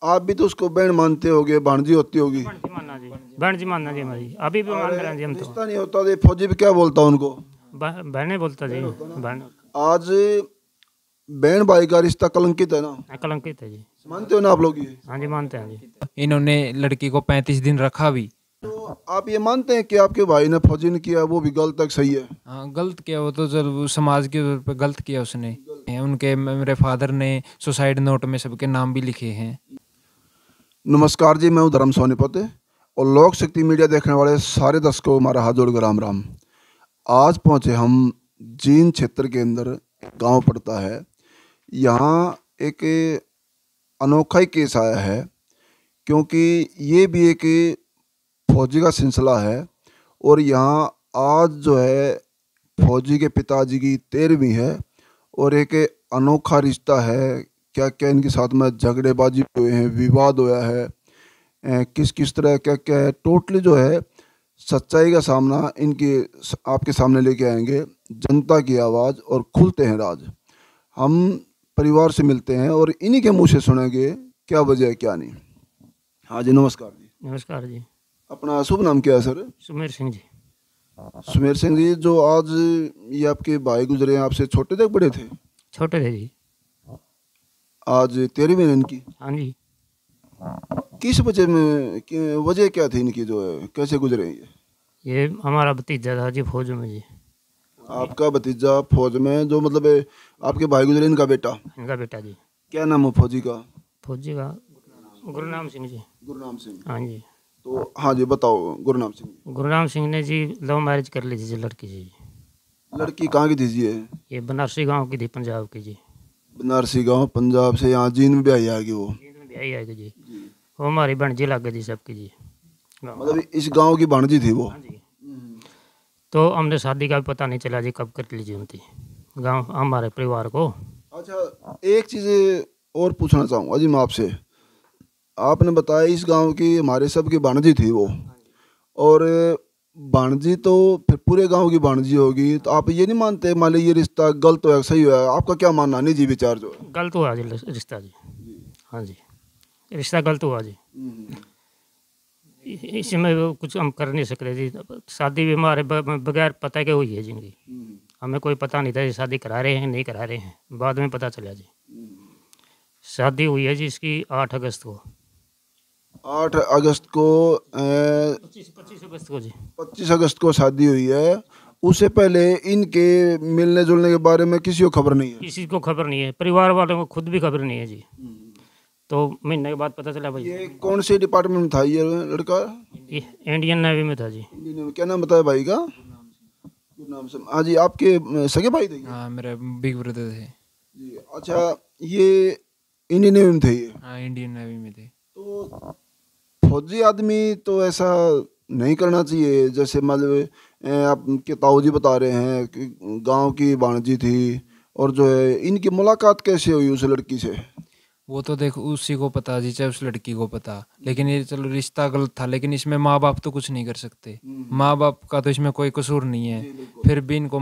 आप भी तो उसको बहन मानते होगे, भांजी होती होगी। बहन जी मानना जी हमारी, अभी भी मान रहे हैं जी हम तो। रिश्ता नहीं होता तो फौजी भी क्या बोलता उनको? बहने बोलता जी, बहन। आज बहन भाई का रिश्ता कलंकित है ना, कलंकित है जी। मानते हो ना आप लोग ये? हाँ जी मानते हैं जी। इन्होंने लड़की को 35 दिन रखा भी। तो आप ये मानते हैं कि आपके भाई ने फौजी ने किया वो भी गलत है, सही है? हाँ गलत किया, वो तो जब समाज के तौर पे गलत किया उसने। उनके मेरे फादर ने सुसाइड नोट में सबके नाम भी लिखे हैं। नमस्कार जी, मैं हूँ धर्म सोनीपत और लोक शक्ति मीडिया देखने वाले सारे दर्शकों को हमारा हाथ जोड़कर राम राम। आज पहुँचे हम जींद क्षेत्र के अंदर, गांव पड़ता है। यहाँ एक अनोखा ही केस आया है, क्योंकि ये भी एक फौजी का सिलसिला है और यहाँ आज जो है फौजी के पिताजी की 13वीं है और एक अनोखा रिश्ता है। क्या क्या इनके साथ में झगड़ेबाजी हुए हैं, विवाद हुआ है, किस किस तरह क्या क्या है, टोटली जो है सच्चाई का सामना इनके आपके सामने लेके आएंगे। जनता की आवाज़ और खुलते हैं राज। हम परिवार से मिलते हैं और इन्हीं के मुंह से सुनेंगे क्या वजह है क्या नहीं। हाँ जी, नमस्कार जी। नमस्कार जी। अपना शुभ नाम क्या है सर? सुमेर सिंह जी। सुमेर सिंह जी, जो आज ये आपके भाई गुजरे हैं, आपसे छोटे थे बड़े थे? छोटे थे जी। आज 13वीं है इनकी। हाँ जी। किस वजह में, वजह क्या थी इनकी, जो है कैसे गुजरे हैं ये हमारा भतीजा था जी फौज में जी। आपका भतीजा फौज में, जो मतलब आपके भाई गुजरे, इनका बेटा? इनका बेटा जी। क्या नाम है फौजी का? फौजी का गुरनाम सिंह जी। गुरनाम सिंह। हाँ जी। तो हाँ जी, बताओ। गुरनाम सिंह। गुरनाम सिंह ने जी लव मैरिज कर ली थी जी लड़की से जी। लड़की कहाँ की थी जी? ये बनारसी गांव की थी, पंजाब की जी। बनारसी गांव, पंजाब से यहाँ जींद में भी आई आएगी वो? जींद में ब्याही आएगी जी। वो हमारी भांजी लग गई थी सबकी जी। मतलब इस गांव की भांजी थी वो? हाँ जी। तो हमने शादी का भी पता नहीं चला जी कब कर लीजिए उनकी, गांव हमारे परिवार को। अच्छा, एक चीज़ और पूछना चाहूँगा जी मैं आपसे। आपने बताया इस गांव की हमारे सबकी भांजी थी वो, और भांजी तो फिर पूरे गांव की भांजी होगी, तो आप ये नहीं मानते मान लीजिए ये रिश्ता गलत हुआ सही हुआ? आपका क्या मानना, निजी विचार जो है? गलत हुआ जी रिश्ता जी। हाँ जी, रिश्ता गलत हुआ जी। इसमें वो कुछ हम कर नहीं सकते जी। शादी भी हमारे बगैर पता के हुई है जिनकी। हमें कोई पता नहीं था ये शादी करा रहे हैं नहीं करा रहे हैं, बाद में पता चला जी। शादी हुई है जी इसकी 8 अगस्त को। 8 अगस्त को 25 अगस्त को जी। 25 अगस्त को शादी हुई है। उससे पहले इनके मिलने जुलने के बारे में किसी को खबर नहीं है? किसी को खबर नहीं है, परिवार वालों को खुद भी खबर नहीं है जी। तो महीने के बाद पता चला भाई। ये कौन से डिपार्टमेंट में था ये लड़का? ये इंडियन नेवी में था जी। इंडियन में। क्या नाम बताया भाई का? गुरनाम सिंह। हाँ जी, आपके सगे भाई थे? हाँ मेरे बिग ब्रदर थे जी। अच्छा, ये इंडियन नेवी में थे ये? हाँ इंडियन नेवी में थे। तो फौजी आदमी तो ऐसा नहीं करना चाहिए। जैसे मतलब आपके ताऊ जी बता रहे हैं कि गांव की भांजी थी, और जो है इनकी मुलाकात कैसे हुई उस लड़की से? वो तो देख उसी को पता जी, चाहे उस लड़की को पता। लेकिन ये चलो रिश्ता गलत था, लेकिन इसमें माँ बाप तो कुछ नहीं कर सकते। माँ बाप का तो इसमें कोई कसूर नहीं है। फिर भी इनको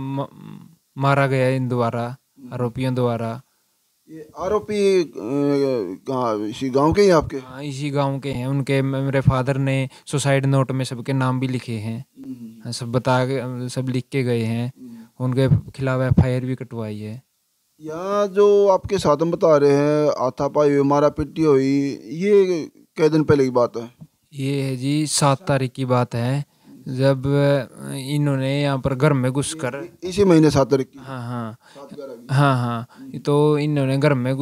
मारा गया इन द्वारा, आरोपियों द्वारा। ये आरोपी कहाँ, इसी गांव के ही आपके? हाँ इसी गांव के हैं। उनके मेरे फादर ने सुसाइड नोट में सबके नाम भी लिखे हैं, सब बता के सब लिख के गए हैं। उनके खिलाफ FIR भी कटवाई है। यहाँ जो आपके साथ में बता रहे हैं हाथापाई हुई, मारा पिट्टी हुई, ये कई दिन पहले की बात है? ये है जी 7 तारीख की बात है, जब इन्होंने यहाँ पर घर में घुस कर। इसी महीने 7 तारीख की? हाँ हाँ हाँ हाँ। तो इन्होंने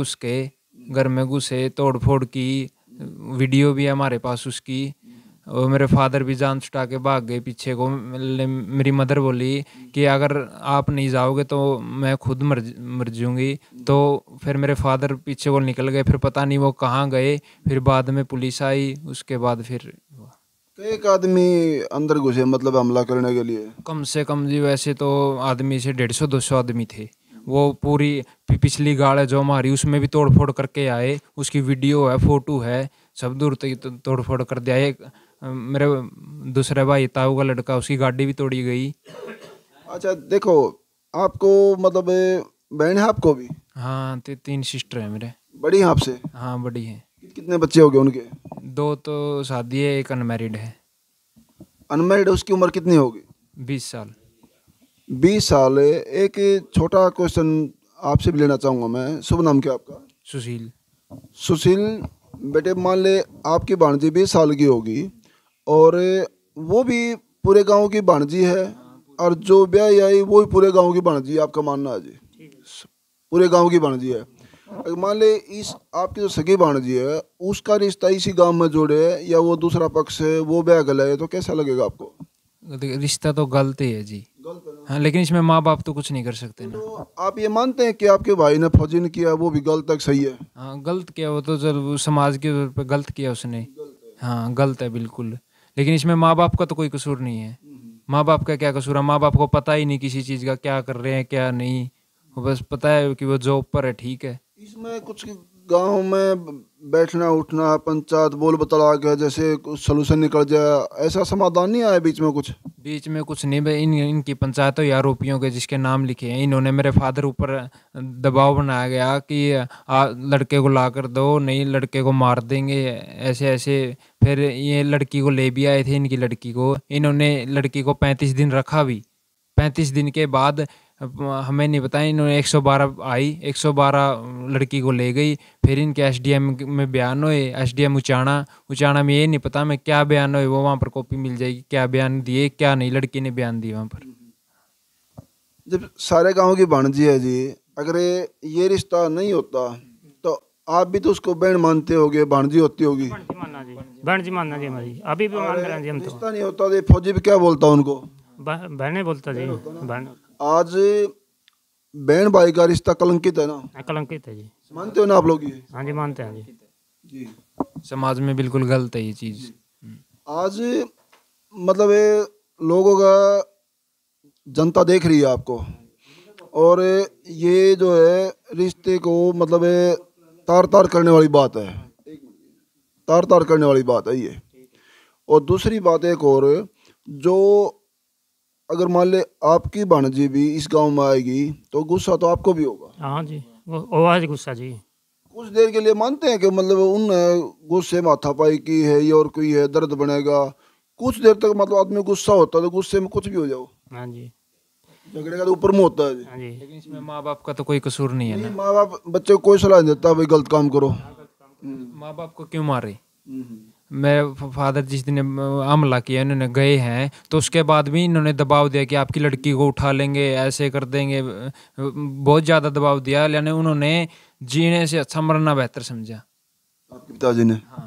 घर में घुसे, तोड़ फोड़ की। वीडियो भी है हमारे पास उसकी। और मेरे फादर भी जान छुटा के भाग गए पीछे को। मेरी मदर बोली कि अगर आप नहीं जाओगे तो मैं खुद मर जाऊंगी। तो फिर मेरे फादर पीछे को निकल गए, फिर पता नहीं वो कहाँ गए। फिर बाद में पुलिस आई, उसके बाद फिर एक आदमी अंदर घुसे मतलब हमला करने के लिए? कम से कम जी वैसे तो आदमी से 150-200 आदमी थे। वो पूरी पिछली गाड़ है जो हमारी, उसमें भी तोड़ फोड़ करके आए। उसकी वीडियो है, फोटो है, सब दूर तक तोड़ फोड़ कर दिया। एक मेरे दूसरे भाई ताऊ का लड़का, उसकी गाड़ी भी तोड़ी गई। अच्छा देखो, आपको मतलब बहन है आपको भी? हाँ 3 सिस्टर है मेरे। बड़ी हैं आपसे? हाँ बड़ी है। कितने बच्चे हो गए उनके? 2 तो शादी है, एक अनमैरिड है। अनमैरिड, उसकी उम्र कितनी होगी? 20 साल। 20 साल है। एक छोटा क्वेश्चन आपसे भी लेना चाहूँगा मैं। शुभ नाम क्या आपका? सुशील। सुशील बेटे, मान ले आपकी भांजी 20 साल की होगी और वो भी पूरे गांव की भांजी है, और जो ब्याह आई वो भी पूरे गांव की भांजी है, आपका मानना है जी? पूरे गांव की भांजी है। अगर मान ले इस आपकी जो सगी भांजी है उसका रिश्ता इसी गांव में जोड़े है, या वो दूसरा पक्ष है वो ब्याह गला है, तो कैसा लगेगा आपको? रिश्ता तो गलत ही है जी। गलत है ना? हाँ, लेकिन इसमें माँ बाप तो कुछ नहीं कर सकते ना। तो आप ये मानते हैं कि आपके भाई ने फौजी ने किया वो भी गलत तक सही है? हाँ, गलत किया, वो तो चल समाज के तौर पे गलत किया उसने। हाँ, गलत है बिल्कुल, लेकिन इसमें माँ बाप का तो कोई कसूर नहीं है। माँ बाप का क्या कसूर है? माँ बाप को पता ही नहीं किसी चीज़ का, क्या कर रहे हैं क्या नहीं, वो बस पता है कि वो जॉब पर है, ठीक है। इसमें कुछ गांव में बैठना उठना पंचायत बोल बतला के जैसे कुछ सलूशन निकल जाए, ऐसा समाधान नहीं आया बीच में कुछ? बीच में कुछ नहीं भाई, इनकी पंचायतों या आरोपियों के जिसके नाम लिखे हैं, इन्होंने मेरे फादर ऊपर दबाव बनाया गया कि लड़के को ला कर दो, नहीं लड़के को मार देंगे, ऐसे ऐसे। फिर ये लड़की को ले भी आए थे, इनकी लड़की को इन्होंने लड़की को 35 दिन रखा भी। 35 दिन के बाद हमें नहीं पता, इन्होंने 112 आई, 112 लड़की को ले गई। फिर इनके एसडीएम में बयान हुए, एसडीएम उचाना में ये नहीं पता मैं क्या बयान हुए, वो वहाँ पर कॉपी मिल जाएगी, क्या बयान दिए क्या नहीं, लड़की ने बयान दिए वहाँ पर। जब सारे गांव की भांजी है जी, अगर ये रिश्ता नहीं होता तो आप भी तो उसको बहन मानते होगे, भांजी होती होगी? बहन जी मानना जी, हमारी अभी भी मान रहे हैं जी हम तो। रिश्ता नहीं होता तो ये फौजी भी क्या बोलता उनको? बहने बोलता जी, बहन। आज बहन भाई का रिश्ता कलंकित है ना? कलंकित है जी। मानते हो ना आप लोग ये? हाँ जी, मानते हैं जी। जी। समाज में बिल्कुल गलत है ये चीज़। आज मतलब ये लोगों का जनता देख रही है आपको, और ये जो है रिश्ते को मतलब ये तार तार करने वाली बात है, तार तार करने वाली बात है ये। और दूसरी बात एक और, जो अगर मान ले आपकी भांजी भी इस गांव में आएगी तो गुस्सा तो आपको भी होगा। हाँ जी, वो आज गुस्सा जी। कुछ देर के लिए मानते हैं कि मतलब उन गुस्से में हाथापाई की है ये और कोई है, दर्द बनेगा, कुछ देर तक मतलब आदमी गुस्सा होता है तो गुस्से में कुछ भी हो जाओ, हाँ जी, झगड़े का तो ऊपर मुंह होता है जी। हाँ जी। लेकिन इसमें माँ बाप का तो कोई कसूर नहीं है नहीं, ना। माँ बाप बच्चे को कोई सलाह नहीं देता भाई गलत काम करो। माँ बाप को क्यों मारे? मेरे फादर जिस दिन हमला किया इन्होंने गए हैं, तो उसके बाद भी इन्होंने दबाव दिया कि आपकी लड़की को उठा लेंगे, ऐसे कर देंगे, बहुत ज़्यादा दबाव दिया। यानी उन्होंने जीने से अच्छा मरना बेहतर समझा आपके पिताजी ने। हाँ।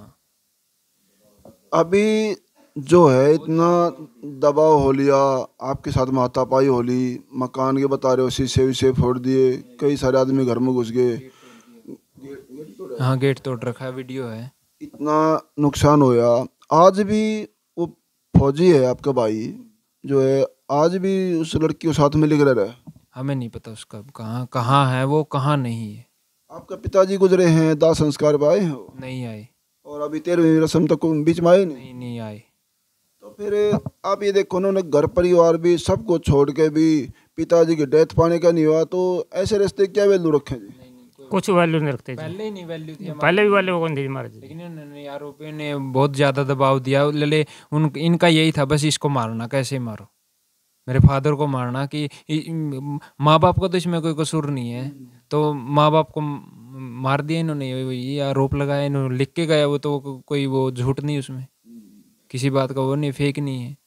अभी जो है इतना दबाव हो लिया, आपके साथ में हाथापाई हो ली, मकान के बता रहे हो शीशे विशे फोड़ दिए, कई सारे आदमी घर में घुस गए, हाँ, गेट तोड़ रखा है, वीडियो है। इतना नुकसान होया। आज भी वो फौजी है आपका भाई जो है, आज भी उस लड़की के साथ में लिख रहा है? हमें नहीं पता उसका कहाँ कहाँ है, वो कहाँ नहीं है। आपका पिताजी गुजरे हैं, दाह संस्कार पे आए हैं वो? नहीं आए। और अभी 13वीं रस्म तक बीच में आए नहीं? नहीं, नहीं आए। तो फिर आप ये देखो, उन्होंने घर परिवार भी सबको छोड़ के भी पिताजी की डेथ पाने का नहीं हुआ, तो ऐसे रिश्ते क्या वैल्यू रखें जी? कुछ वैल्यू नहीं रखते जी। पहले ही नहीं वैल्यू थी, पहले भी वैल्यू को नहीं मारे जी। लेकिन उन्होंने आरोपियों ने बहुत ज़्यादा दबाव दिया। इनका यही था बस इसको मारना, कैसे मारो, मेरे फादर को मारना, कि माँ बाप का तो इसमें कोई कसूर नहीं है, तो माँ बाप को मार दिया इन्होंने। ये आरोप लगाया, इन्होंने लिख के गया, वो तो कोई वो झूठ नहीं, उसमें किसी बात का वो नहीं, फेक नहीं है।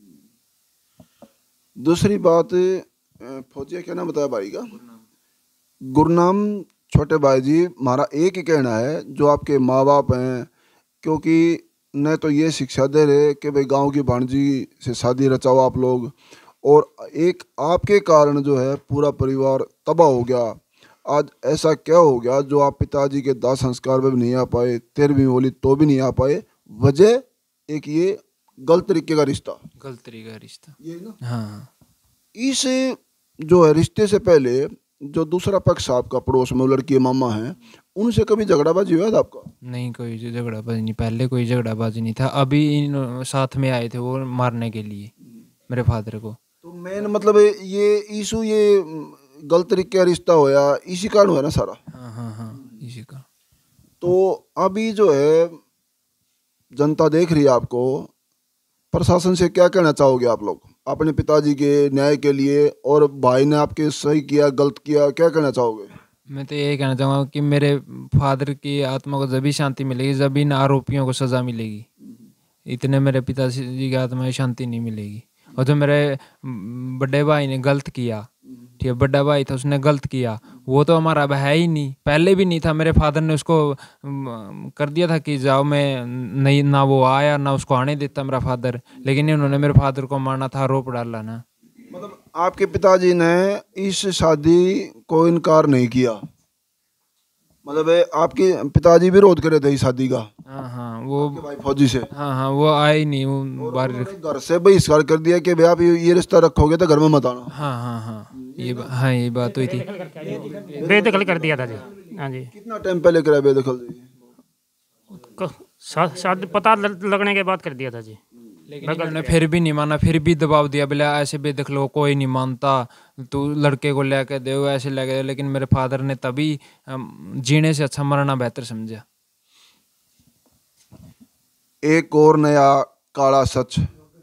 दूसरी बात, फौजी क्या नाम बताया भाई का? गुरनाम। छोटे भाई जी, हमारा एक ही कहना है, जो आपके माँ बाप हैं, क्योंकि न तो ये शिक्षा दे रहे कि भाई गांव की भांजी से शादी रचाओ आप लोग, और एक आपके कारण जो है पूरा परिवार तबाह हो गया। आज ऐसा क्या हो गया जो आप पिताजी के दाह संस्कार में भी नहीं आ पाए, 13वीं बोली तो भी नहीं आ पाए? वजह एक ये गलत तरीके का रिश्ता, गलत तरीका का रिश्ता, ये ना। हाँ। इस जो है रिश्ते से पहले जो दूसरा पक्ष आपका पड़ोस में लड़की के मामा हैं, उनसे कभी झगड़ाबाजी हुआ था आपका? नहीं, कोई झगड़ाबाजी नहीं, पहले कोई झगड़ाबाजी नहीं था। अभी इन साथ में आए थे वो मारने के लिए मेरे फादर को। तो मेन मतलब ये इशू, ये गलत तरीके का रिश्ता होया, इसी कारण हुआ ना सारा? हाँ हाँ हाँ, इसी का। तो अभी जो है जनता देख रही है आपको, प्रशासन से क्या कहना चाहोगे आप लोग अपने पिताजी के न्याय के लिए, और भाई ने आपके सही किया गलत किया, क्या कहना चाहोगे? मैं तो यही कहना चाहूँगा कि मेरे फादर की आत्मा को जब भी शांति मिलेगी जब इन आरोपियों को सज़ा मिलेगी, इतने मेरे पिताजी की आत्मा को शांति नहीं मिलेगी। और जो मेरे बड़े भाई ने गलत किया, ठीक है, बड़ा भाई था उसने गलत किया, वो तो हमारा अब है ही नहीं, पहले भी नहीं था। मेरे फादर ने उसको कर दिया था कि जाओ, मैं नहीं, ना वो आया ना उसको आने देता मेरा फादर, लेकिन इन्होंने मेरे फादर को मारना था, आरोप डाला ना। मतलब आपके पिताजी ने इस शादी को इनकार नहीं किया, मतलब आपके पिताजी विरोध करे थे इस शादी का? हाँ हाँ, वो भाई फौजी से? हाँ हाँ, वो आए ही नहीं, वो बाहर। घर से बहिष्कार कर दिया कि भाई आप ये रिश्ता रखोगे तो घर में मत आना। हाँ हाँ हाँ, ये बात हुई थी। बेदखल कर दिया था जी। हाँ जी। कितना टाइम पहले करा बेदखल जी? शायद पता लगने के बाद कर दिया था जी। लेकिन इन्होंने फिर भी नहीं माना, फिर भी दबाव दिया, बोले ऐसे बेदखल हो, कोई नहीं मानता, तू लड़के को लेके दे, ऐसे लेके दे। लेकिन मेरे फादर ने तभी जीने से अच्छा मरना बेहतर समझा। एक और नया काला सच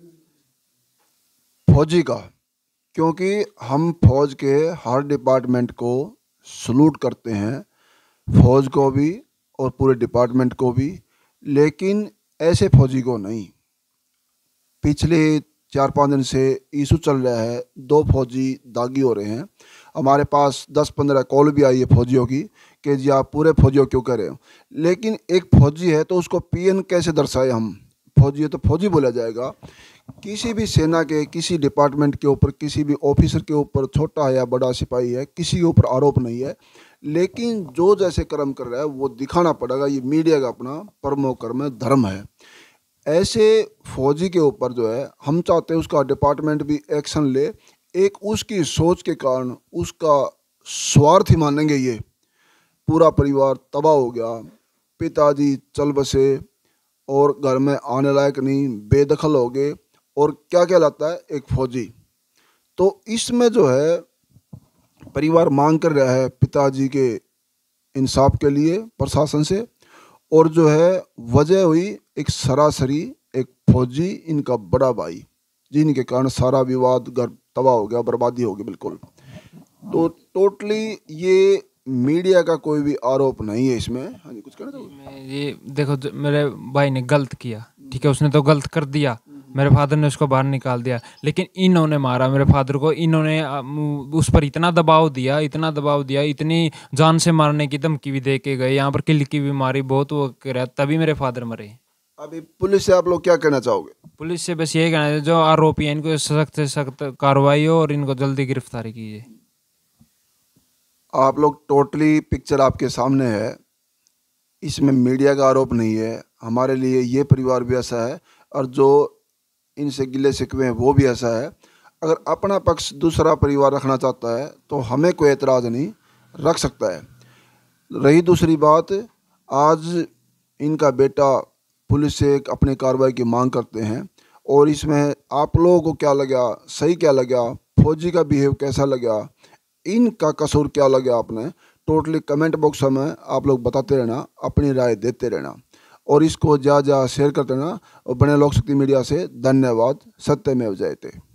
फौजी का, क्योंकि हम फौज के हर डिपार्टमेंट को सलूट करते हैं, फौज को भी और पूरे डिपार्टमेंट को भी, लेकिन ऐसे फौजी को नहीं। पिछले 4-5 दिन से इशू चल रहा है, 2 फौजी दागी हो रहे हैं। हमारे पास 10-15 कॉल भी आई है फौजियों की कि जी आप पूरे फौजियों क्यों कर रहे हो, लेकिन एक फौजी है तो उसको पीएन कैसे दर्शाए हम? फौजी है तो फौजी बोला जाएगा। किसी भी सेना के किसी डिपार्टमेंट के ऊपर, किसी भी ऑफिसर के ऊपर, छोटा है या बड़ा सिपाही है, किसी के ऊपर आरोप नहीं है, लेकिन जो जैसे कर्म कर रहा है वो दिखाना पड़ेगा। ये मीडिया का अपना परमो कर्म धर्म है। ऐसे फौजी के ऊपर जो है हम चाहते हैं उसका डिपार्टमेंट भी एक्शन ले। एक उसकी सोच के कारण उसका स्वार्थ ही मानेंगे, ये पूरा परिवार तबाह हो गया, पिताजी चल बसे और घर में आने लायक नहीं, बेदखल हो गए, और क्या कहलाता है एक फौजी। तो इसमें जो है परिवार मांग कर रहा है पिताजी के इंसाफ के लिए प्रशासन से, और जो है वजह हुई एक सरासरी एक फौजी, इनका बड़ा भाई, जिनके कारण सारा विवाद घर तबाह हो गया, बर्बादी हो गई बिल्कुल। तो टोटली ये मीडिया का कोई भी आरोप नहीं है इसमें। हाँ जी, कुछ कहना चाहोगे? ये देखो, मेरे भाई ने गलत किया, ठीक है, उसने तो गलत कर दिया, मेरे फादर ने उसको बाहर निकाल दिया, लेकिन इन्होंने मारा मेरे फादर को, इन्होंने उस पर इतना दबाव दिया, इतनी जान से मारने की धमकी भी दे के गए, यहाँ पर किल की भी मारी, बहुत वो करा, तभी मेरे फादर मरे। अभी पुलिस से आप लोग क्या कहना चाहोगे? पुलिस से बस यही कहना है, जो आरोपी है इनको सख्त से सख्त कार्रवाई हो और इनको जल्दी गिरफ्तारी कीजिए। आप लोग टोटली पिक्चर आपके सामने है, इसमें मीडिया का आरोप नहीं है। हमारे लिए ये परिवार भी ऐसा है, और जो इनसे गिले शिकवे हैं वो भी ऐसा है। अगर अपना पक्ष दूसरा परिवार रखना चाहता है तो हमें कोई एतराज़ नहीं, रख सकता है। रही दूसरी बात, आज इनका बेटा पुलिस से अपनी कार्रवाई की मांग करते हैं, और इसमें आप लोगों को क्या लगा, सही क्या लगा, फौजी का बिहेव कैसा लगा, इनका कसूर क्या लगा आपने, टोटली कमेंट बॉक्स में आप लोग बताते रहना, अपनी राय देते रहना, और इसको ज़्यादा शेयर करते रहना। और बने लोक शक्ति मीडिया से धन्यवाद। सत्यमेव जयते।